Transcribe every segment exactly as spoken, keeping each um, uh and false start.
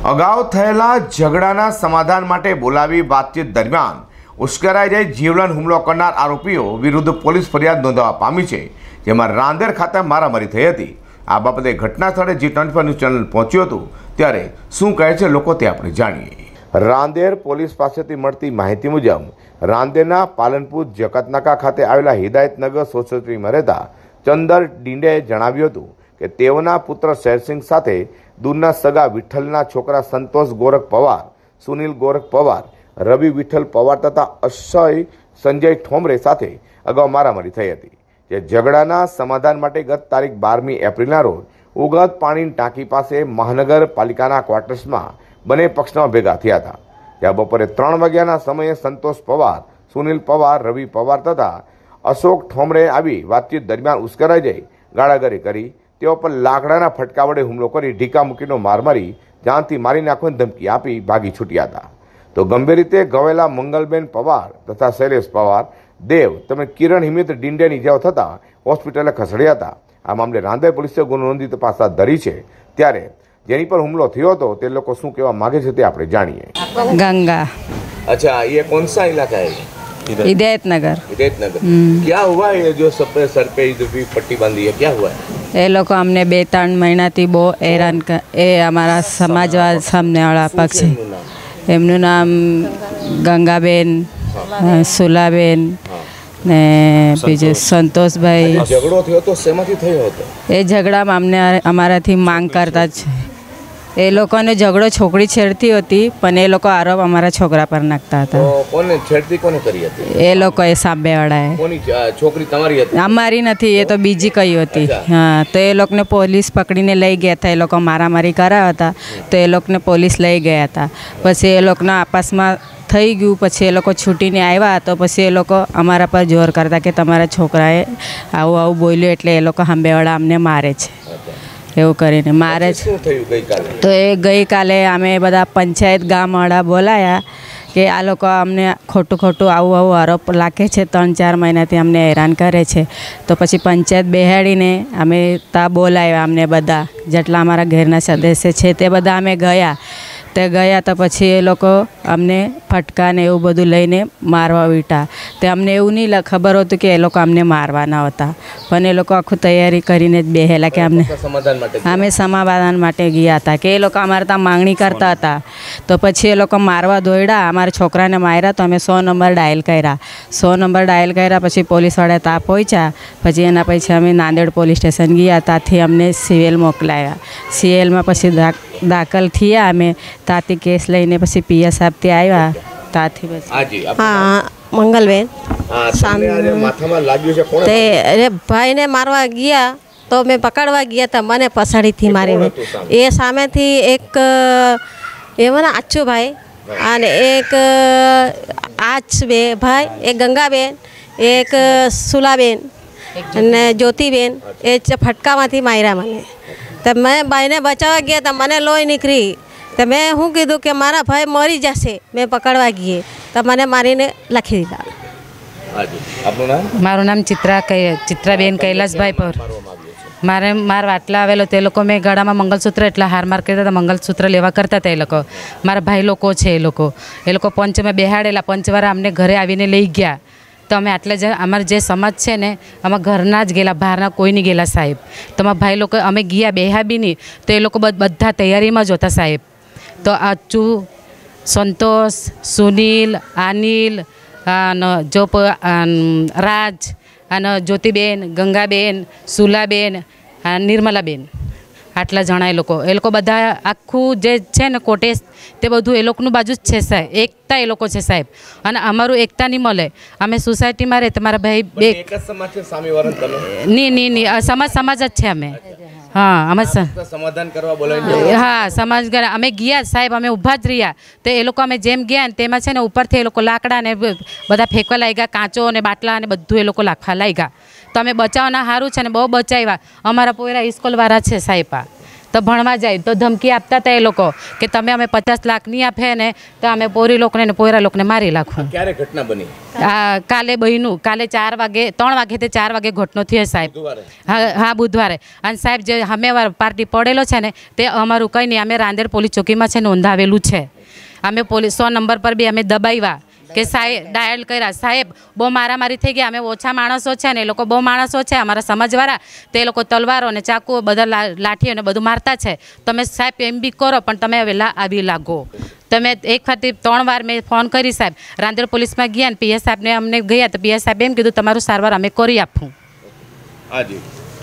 અગાઉ થયેલા ઝઘડાના સમાધાન માટે બોલાવી વાતચીત દરમિયાન ઉશ્કેરાઈ જઈ જીવલેણ હુમલો કરનાર આરોપીઓ વિરુદ્ધ પોલીસ ફરિયાદ નોંધવા પામી છે, જેમાં રાંદેર ખાતે મારામારી થઈ હતી। આ બાબતે ઘટના સ્થળે G twenty four news channel પહોંચ્યું હતું, ત્યારે શું કહે છે લોકો તે આપણે જાણીએ। રાંદેર પોલીસ પાસેથી મળતી માહિતી મુજબ રાંદેરના પાલનપુર જકાતનાકા ખાતે આવેલા હિદાયતનગર સોસાયટીમાં રહેતા ચંદર ડીંડેએ જણાવ્યું હતું કે તેઓના પુત્ર શેરસિંહ સાથે દૂરના સગા વિઠ્ઠલના છોકરા સંતોષ ગોરખ પવાર, સુનિલ ગોરખ પવાર, રવિ વિઠ્ઠલ પવાર તથા અક્ષય સંજય ઠોમરે સાથે અગાઉ મારામારી થઈ હતી, જે ઝઘડાના સમાધાન માટે ગત તારીખ બારમી એપ્રિલના રોજ ઉગત પાણીની ટાંકી પાસે મહાનગરપાલિકાના ક્વાર્ટર્સમાં બંને પક્ષના ભેગા થયા હતા। જ્યાં બપોરે ત્રણ વાગ્યાના સમયે સંતોષ પવાર, સુનિલ પવાર, રવિ પવાર તથા અશોક ઠોમરે આવી વાતચીત દરમિયાન ઉશ્કેરાઈ જઈ ગાળાગાળી કરી તેઓ પર લાકડાના ફટકા વડે હુમલો કરી ઢીકા મૂકીનો માર મારી જાનથી મારી નાખવાની ધમકી આપી ભાગી છૂટ્યા હતા। તો ગંભીર રીતે ઘવાયેલા મંગલબેન પવાર તથા શૈલેષ પવાર, દેવ તેમજ કિરણ હિમિત ડીંડેની ઇજાઓ થતાં હોસ્પિટલે ખસેડ્યા હતા। આ મામલે રાંદેર પોલીસે ગુનો નોંધી તપાસ હાથ ધરી છે। ત્યારે જેની પર હુમલો થયો હતો તે લોકો શું કહેવા માંગે છે તે આપણે જાણીએ। गंगा। अच्छा, ये कौन सा इलाका है? हिदायतनगर। हिदायतनगर। क्या हुआ ये जो सब पे सर पे इधर भी पट्टी बांधी है, क्या हुआ है? ये लोग हमने बे त्रण महीना थी बो हैरान कर ए हमारा समाजवाद सामने वाला पक्ष है, एमનું નામ ગંગાબેન, સુલાબેન ને બીજું સંતોષભાઈ। ઝઘડો થયો તો શેમાંથી થયો હતો? એ ઝઘડામાં અમને અમારાથી માંગ કરતા છે। એ લોકોને ઝઘડો છોકરી છેડતી હતી, પણ એ લોકો આરોપ અમારા છોકરા પર નાખતા હતા। કોને છેડતી કોને કરી હતી? એ લોકોએ સાંભેવાળાએ। કોની છોકરી તમારી હતી? અમારી નથી, એ તો બીજી કઈ હતી। હા, તો એ લોકોને પોલીસ પકડીને લઈ ગયા હતા। એ લોકો મારામારી કરાવ્યા હતા, તો એ લોકોને પોલીસ લઈ ગયા હતા। પછી એ લોકોના આપસમાં થઈ ગયું, પછી એ લોકો છૂટીને આવ્યા, તો પછી એ લોકો અમારા પર જોર કરતા કે તમારા છોકરાએ આવું આવું બોલ્યું એટલે એ લોકો સાંભેવાળા અમને મારે છે, એવું કરીને મારે છે। તો એ ગઈકાલે અમે બધા પંચાયત ગામવાળા બોલાયા કે આ લોકો અમને ખોટું ખોટું આવું આવું આરોપ લાગે છે, ત્રણ ચાર મહિનાથી અમને હેરાન કરે છે। તો પછી પંચાયત બેહાડીને અમે ત્યાં બોલાવ્યા, અમને બધા જેટલા અમારા ઘરના સદસ્ય છે તે બધા અમે ગયા। તે ગયા તો પછી એ લોકો અમને ફટકા ને એવું બધું લઈને મારવા વીટા। તે અમને એવું નહીં ખબર હતું કે એ લોકો અમને મારવાના હતા, પણ એ લોકો આખું તૈયારી કરીને જ બેહેલા કે અમને અમે સમાધાન માટે ગયા હતા કે એ લોકો અમારે ત્યાં માંગણી કરતા હતા। તો પછી એ લોકો મારવા દોડ્યા, અમારા છોકરાને માર્યા, તો અમે સો નંબર ડાયલ કર્યા। સો નંબર ડાયલ કર્યા પછી પોલીસવાળા ત્યાં પહોંચ્યા। પછી એના પછી અમે નાંદેડ પોલીસ સ્ટેશન ગયા, ત્યાંથી અમને સિવિલ મોકલાયા। સિવિલમાં પછી દાખલ થયા અમે, ત્યાંથી કેસ લઈને પછી પીએસ આપતી આવ્યા। ત્યાંથી પછી હા મંગલબેન તે અરે ભાઈને મારવા ગયા તો મેં પકડવા ગયા હતા, મને પછાડીથી મારીને એ સામેથી એક એમાં આચુભાઈ અને એક આચ બે ભાઈ, એક ગંગાબેન, એક સુલાબેન અને જ્યોતિબેન, એ ફટકામાંથી માર્યા મને। તો મેં ભાઈને બચાવવા ગયા તો મને લોહી નીકળી, તો મેં શું કીધું કે મારા ભાઈ મરી જશે, મેં પકડવા ગઈએ તો મને મારીને લખી દીધા। મારું નામ ચિત્રા ચિત્રાબેન કૈલાસભાઈ પર મારે માર વાટલા આવેલો, તે લોકો મેં ગળામાં મંગલસૂત્ર એટલે હાર માર કરતા હતા, મંગલસૂત્ર લેવા કરતા હતા એ લોકો। મારા ભાઈ લોકો છે, એ લોકો એ લોકો પંચમાં બેહાડેલા, પંચવાળા અમને ઘરે આવીને લઈ ગયા। તો અમે આટલા જ અમારા જે સમાજ છે ને, અમારા ઘરના જ ગયેલા, બહારના કોઈ નહીં ગયેલા સાહેબ। તો અમારા ભાઈ લોકો અમે ગયા બેહા બી નહીં, તો એ લોકો બધા તૈયારીમાં જ હતા સાહેબ। તો આચુ, સંતોષ, સુનિલ, અનિલ, જો રાજ અને જ્યોતિબેન, ગંગાબેન, સુલાબેન, નિર્મલાબેન, આટલા જણા એ લોકો એ લોકો બધા આખું જે છે ને કોટેશ તે બધું એ લોકોનું બાજુ જ છે સાહેબ। એકતા એ લોકો છે સાહેબ, અને અમારું એકતા નહીં મળે। અમે સોસાયટીમાં રહે, તમારા ભાઈ બે નહીં નહીં નહીં સમાજ સમાજ જ છે અમે। હા અમે સમાધાન કરવા બોલાવી, હા સમાજ અમે ગયા સાહેબ, અમે ઊભા જ રહ્યા। તો એ લોકો અમે જેમ ગયા ને તેમાં છે ને ઉપરથી એ લોકો લાકડા ને બધા ફેંકવા લાગ્યા, કાંચો ને બાટલા ને બધું એ લોકો લાખવા લાગ્યા। તો અમે બચાવના સારું છે ને બહુ બચાવ્યા। અમારા પોયરા સ્કૂલવાળા છે સાહેબ, તો તો ભણવા જાય તો ધમકી આપતા હતા એ લોકો કે તમે અમે પચાસ લાખ નહીં આપે ને તો અમે પોરી લોકોને ને પોયરા લોકોને મારી નાખું. ક્યારે ઘટના બની? આ કાલે બહેનું કાલે ચાર વાગે ત્રણ વાગે તે ચાર વાગે ઘટનો થયો સાહેબ. હા હા બુધવારે. અને સાહેબ જે અમે પાર્ટી પડેલો છે ને તે અમારું કંઈ નહીં, અમે રાંદેર પોલીસ ચોકીમાં છે નોંધાવેલું છે. અમે પોલીસ સો નંબર પર બી અમે દબાવ્યા કે સાહેબ ડાયલ કર્યા. સાહેબ બહુ મારામારી થઈ ગયા, અમે ઓછા માણસો છે ને એ લોકો બહુ માણસો છે અમારા સમાજવાળા, તે લોકો તલવારો અને ચાકુઓ બધા લાઠીઓ ને બધું મારતા છે. તમે સાહેબ એમ બી કરો પણ તમે વહેલા આવી લાગો. તમે એક ખાતે ત્રણ વાર મેં ફોન કરી સાહેબ રાંદેર પોલીસમાં ગયા ને પીએસ સાહેબને અમને ગયા તો પીએસ સાહેબ એમ કીધું તમારું સારવાર અમે કરી આપું. હાજી.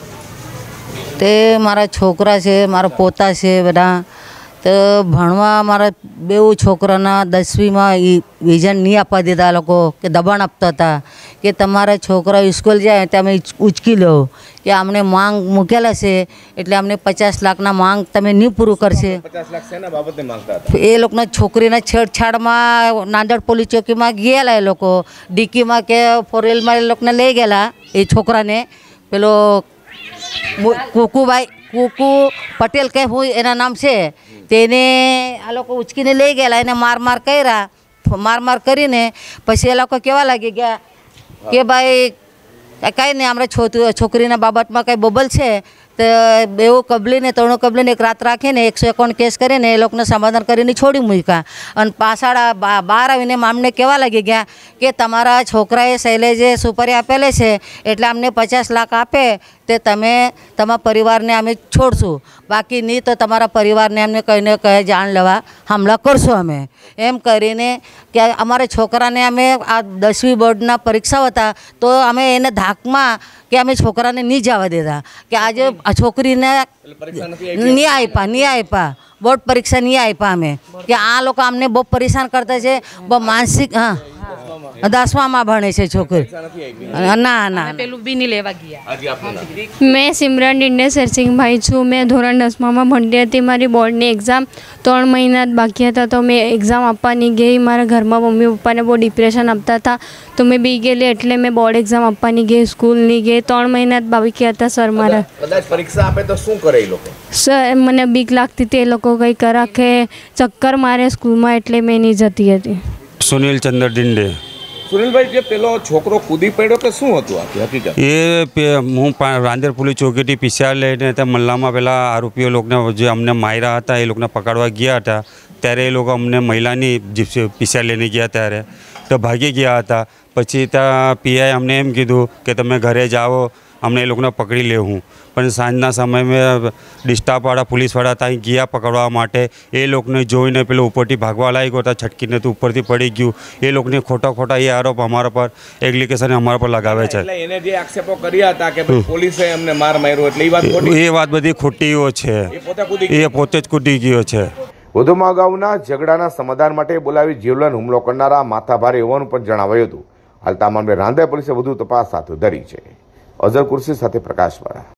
તે મારા છોકરા છે, મારા પોતા છે બધા, તો ભણવા મારા બેઉ છોકરાના દસમીમાં વિઝન નહીં આપવા દેતા લોકો, કે દબાણ આપતા હતા કે તમારા છોકરા સ્કૂલ જાય તમે ઉચકી લો, કે અમને માંગ મૂકેલા છે એટલે અમને પચાસ લાખના માંગ તમે નહીં પૂરું કરશે. પચાસ લાખ શેના બાબતે માંગતા હતા? એ લોકોના છોકરીના છેડછાડમાં નાંદેડ પોલીસ ચોકીમાં ગયેલા એ લોકો, ડીકીમાં કે ફોરેલમાં એ લોકોને લઈ ગયેલા એ છોકરાને. પેલો કુકુભાઈ કુકુ પટેલ કે હોય એના નામ છે, તેને આ લોકો ઉચકીને લઈ ગયેલા, એને માર માર કર્યા. માર માર કરીને પછી એ લોકો કહેવા લાગી ગયા કે ભાઈ કાંઈ નહીં, અમારા છોકરીના બાબતમાં કંઈ બબલ છે તો બેઉ કબલીને ત્રણો કબલીને એક રાત રાખીને એકસો એકાવન કેસ કરીને એ લોકોને સમાધાન કરીને છોડી મૂક્યા. અને પાછળ બહાર આવીને અમને કહેવા લાગી ગયા કે તમારા છોકરાએ શૈલેજે સુપારી આપેલી છે એટલે અમને પચાસ લાખ આપે તે તમે તમારા પરિવારને અમે છોડશું, બાકી નહીં તો તમારા પરિવારને અમને કહીને કહે જાણ લેવા હમલા કરશું અમે. એમ કરીને કે અમારા છોકરાને અમે આ દસમી બોર્ડના પરીક્ષા હતા તો અમે એને ધાકમાં કે અમે છોકરાને નહીં જવા દેતા, કે આજે આ છોકરીને નહીં આપ્યા નહીં આપ્યા બોર્ડ પરીક્ષા નહીં આપ્યા અમે, કે આ લોકો અમને બહુ પરેશાન કરતા છે, બહુ માનસિક. હા દસમામાં ભણે છે છોકરી. ના ના પેલું બી નહીં લેવા ગયા. મેં સિમરન ડિંડે સરસિંગભાઈ છું. મેં ધોરણ દસમામાં ભણતી હતી. મારી બોર્ડની એક્ઝામ ત્રણ મહિના જ બાકી હતા તો મેં એક્ઝામ આપવાની ગઈ. મારા ઘરમાં મમ્મી પપ્પાને બહુ ડિપ્રેશન આપતા હતા તો મેં બી ગયેલી એટલે મેં બોર્ડ એક્ઝામ આપવાની ગઈ, સ્કૂલની ગઈ. ત્રણ મહિના જ બાકી હતા સર મારા. કદાચ પરીક્ષા આપે તો શું કરે એ લોકો? સર મને બીક લાગતી હતી, એ લોકો કંઈ કરા કે ચક્કર મારે સ્કૂલમાં એટલે મેં નહીં જતી હતી. સુનિલ ચંદ્ર ડિંડે. સુનિલભાઈ, જે પેલો છોકરો કૂદી પડ્યો કે શું હતું આ હકીકત? એ હું રાંદેર પોલીસ ચોકીથી પીસીઆર લઈને ત્યાં મલ્લામાં પેલા આરોપીઓ લોકોને જે અમને માર્યા હતા એ લોકોને પકડવા ગયા હતા ત્યારે એ લોકો અમને મહિલાની પીસીઆર લઈને ગયા ત્યારે તો ભાગી ગયા હતા. પછી ત્યાં પીઆઈ અમને એમ કીધું કે તમે ઘરે જાઓ, અમને એ લોકોને પકડી લેવું. પણ સાંજના સમયમાં ડિસ્ટાફવાળા પોલીસવાળા ત્યાં ગયા પકડવા માટે, એ લોકોને જોઈને પેલો ઉપરથી ભાગવા લાગ્યો હતા, છટકીને તો ઉપરથી પડી ગયું. એ લોકોને ખોટા ખોટા એ આરોપ અમારા પર એપ્લિકેશન અમારા પર લગાવે છે. એને જે આક્ષેપો કર્યા હતા કે પોલીસે અમને માર માર્યો એટલે એ વાત ખોટી, એ વાત બધી ખોટીઓ છે. એ પોતે જ કૂદી ગયો છે. વધુમાં અગાઉના ઝઘડાના સમાધાન માટે બોલાવી જીવલેણ હુમલો કરનારા માથાભારે હોવાનું પણ જણાવાયું હતું. હાલ તમામ રાંદેર પોલીસે વધુ તપાસ હાથ ધરી છે. અઝર કુર્સી સાથે પ્રકાશવાળા.